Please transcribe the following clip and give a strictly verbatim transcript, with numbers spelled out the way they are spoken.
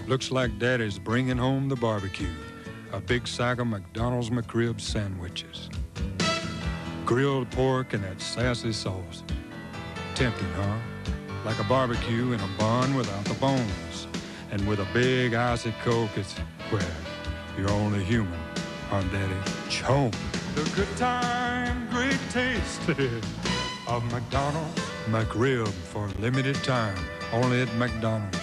Looks like Daddy's bringing home the barbecue. A big sack of McDonald's McRib sandwiches. Grilled pork and that sassy sauce. Tempting, huh? Like a barbecue in a bun without the bones. And with a big icy Coke, it's, well, you're only human, huh, Daddy? Chomp. The good time, great taste of McDonald's McRib for a limited time. Only at McDonald's.